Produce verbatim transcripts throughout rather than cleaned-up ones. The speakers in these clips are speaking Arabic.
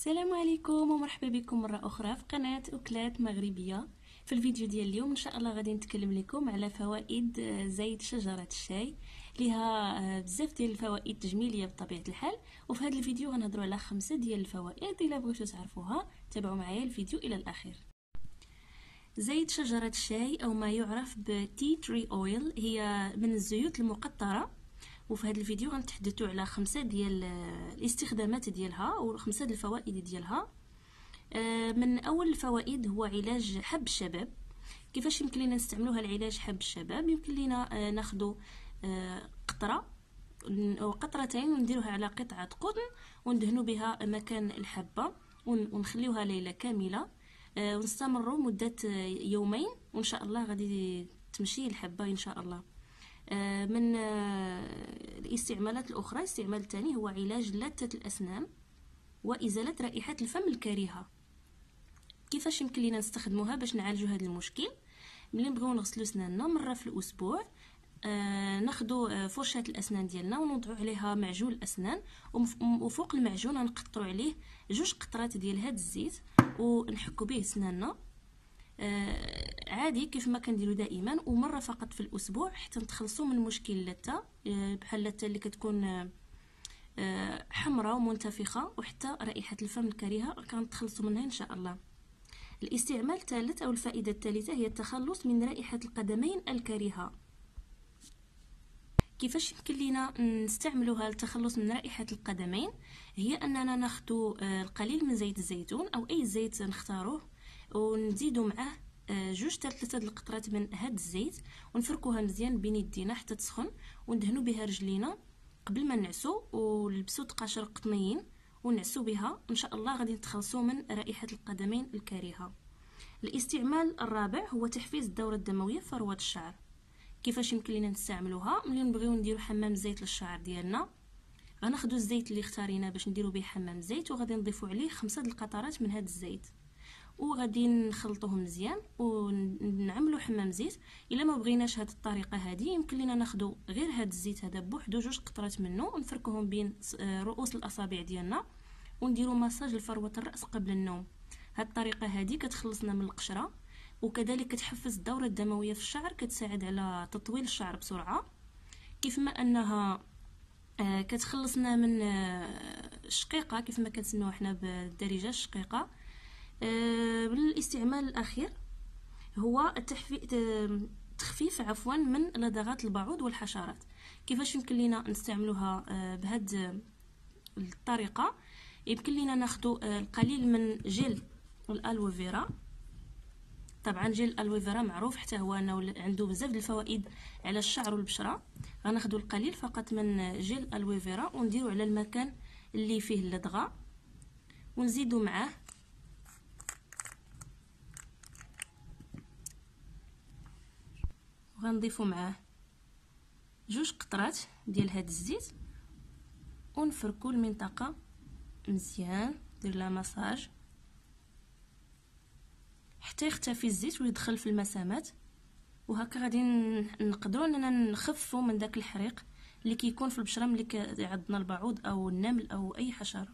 السلام عليكم ومرحبا بكم مره اخرى في قناه اكلات مغربيه. في الفيديو ديال اليوم ان شاء الله غادي نتكلم لكم على فوائد زيت شجره الشاي، ليها بزاف ديال الفوائد تجميليه بطبيعه الحال. وفي هذا الفيديو غنهضروا على خمسه ديال الفوائد. الا بغيتو تعرفوها تابعوا معايا الفيديو الى الاخير. زيت شجره الشاي او ما يعرف بتي تري اويل هي من الزيوت المقطره، وفي هذا الفيديو غنتحدثوا على خمسه ديال الاستخدامات ديالها وخمسه ديال الفوائد ديالها. من اول الفوائد هو علاج حب الشباب. كيفاش يمكن لنا نستعملوها العلاج حب الشباب؟ يمكن لنا ناخذ قطره او قطرتين ونديروها على قطعه قطن وندهنوا بها مكان الحبه ونخليوها ليله كامله ونستمروا مده يومين، وان شاء الله غادي تمشي الحبه ان شاء الله. من الاستعمالات الاخرى، الاستعمال الثاني هو علاج لثه الاسنان وازاله رائحه الفم الكريهه. كيفاش يمكن لنا نستخدموها باش نعالجوا هذا المشكل؟ ملي نبغيو نغسلوا سناننا مره في الاسبوع، آه ناخذوا فرشه الاسنان ديالنا ونوضعوا عليها معجون الاسنان، وفوق المعجون غنقطروا عليه جوج قطرات ديال هذا الزيت ونحكوا به سناننا آه عادي كيف ما كنديروا دائما، ومره فقط في الاسبوع حتى نتخلصوا من مشكل اللثه، آه بحال اللثه اللي كتكون آه حمراء ومنتفخه وحتى رائحه الفم الكريهه كنتخلصوا منها ان شاء الله. الاستعمال الثالث او الفائده الثالثه هي التخلص من رائحه القدمين الكريهه. كيفاش يمكن لينا نستعملوها للتخلص من رائحه القدمين؟ هي اننا ناخذ القليل من زيت الزيتون او اي زيت نختاروه ونزيدوا معه جوج حتى ثلاثه القطرات من هذا الزيت ونفركوها مزيان بين يدينا حتى تسخن، وندهنوا بها رجلينا قبل ما نعسو ولبسوا تقاشر قطنيين ونعسو بها ان شاء الله غادي نتخلصوا من رائحه القدمين الكريهه. الاستعمال الرابع هو تحفيز الدوره الدمويه في فروه الشعر. كيفاش يمكن لنا نستعملوها؟ ملي نبغيو نديرو حمام زيت للشعر ديالنا، غناخذوا الزيت اللي اختارينا باش نديرو به حمام زيت وغادي نضيفوا عليه خمسة د القطرات من هذا الزيت وغادي نخلطوهم مزيان ونعملوا حمام زيت. الا ما بغيناش هذه الطريقه هذه يمكن لنا ناخذوا غير هذا الزيت هذا بوحدو جوج قطرات منه ونفركوهم بين رؤوس الاصابع ديالنا ونديروا مساج لفروه الراس قبل النوم. هذه الطريقه هذه كتخلصنا من القشره وكذلك كتحفز الدوره الدمويه في الشعر، كتساعد على تطويل الشعر بسرعه، كيف ما انها كتخلصنا من الشقيقه كيف ما كنسميوها حنا بالدارجه الشقيقه. بالاستعمال الاخير هو تخفيف عفوا من لدغات البعوض والحشرات. كيفاش يمكن لنا نستعملوها بهذه الطريقه؟ يمكن لنا ناخذ القليل من جل الالو فيرا. طبعا جل الالو فيرا معروف حتى هو انه عنده بزاف د الفوائد على الشعر والبشره. غناخذوا القليل فقط من جل الالو فيرا ونديروا على المكان اللي فيه اللدغه ونزيدوا معاه وغنضيفوا معاه جوج قطرات ديال هذا الزيت ونفركوا المنطقه مزيان، ندير لها مساج حتى يختفي الزيت ويدخل في المسامات، وهكا غادي نقدروا اننا نخفوا من داك الحريق اللي كيكون في البشره ملي كيعضنا البعوض او النمل او اي حشره.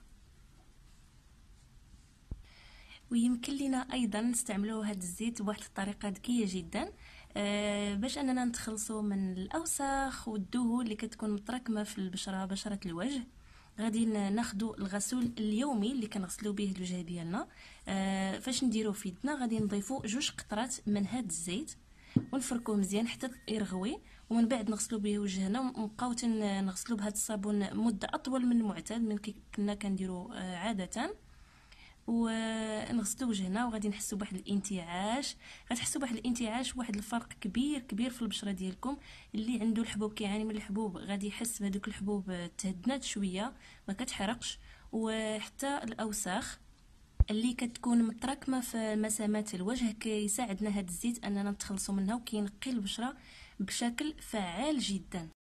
ويمكن لنا ايضا نستعملوا هذا الزيت بواحد الطريقه ذكيه جدا أه باش اننا نتخلصوا من الاوساخ والدهون اللي كتكون متراكمه في البشره، بشره الوجه. غادي ناخذوا الغسول اليومي اللي كنغسلوا به الوجه ديالنا. آه فاش نديروه في يدنا غادي نضيفوا جوج قطرات من هذا الزيت ونفركوه مزيان حتى يرغوي، ومن بعد نغسلوا به وجهنا ونبقاو نغسلوا بهذا الصابون مده اطول من المعتاد من كنا كنديروا آه عاده، ونغسلوا وجهنا وغادي نحسوا بواحد الانتعاش. غتحسوا بواحد الانتعاش واحد الفرق كبير كبير في البشره ديالكم. اللي عنده الحبوب كيعاني من الحبوب غادي يحس بهذوك الحبوب تهدنات شويه ما كتحرقش، وحتى الاوساخ اللي كتكون متراكمه في مسامات الوجه كيساعدنا هذا الزيت اننا نتخلصوا منها وكينقي البشره بشكل فعال جدا.